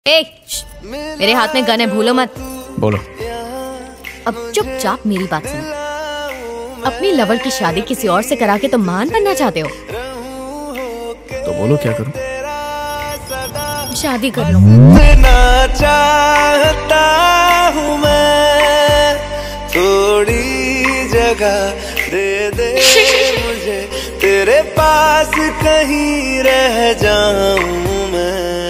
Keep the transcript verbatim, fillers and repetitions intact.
ए, मेरे हाथ में गन है, भूलो मत। बोलो। अब चुपचाप मेरी बात सुनो। अपनी लवर की शादी किसी और से करा के तुम महान बनना चाहते हो? तो बोलो क्या करूं? शादी कर लो। इतना चाहता हूँ मैं, थोड़ी जगह दे दे मुझे, तेरे पास कहीं रह जाऊं मैं।